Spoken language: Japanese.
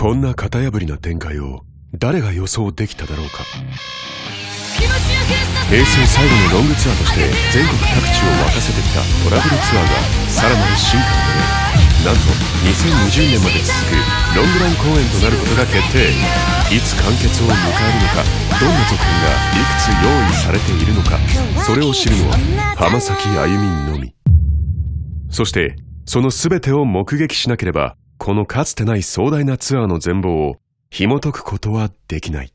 こんな型破りな展開を誰が予想できただろうか。平成最後のロングツアーとして全国各地を沸かせてきたトラブルツアーがさらなる進化のため、なんと2020年まで続くロングラン公演となることが決定。いつ完結を迎えるのか、どんな続編がいくつ用意されているのか、それを知るのは浜崎あゆみのみ。そしてその全てを目撃しなければ、このかつてない壮大なツアーの全貌を紐解くことはできない。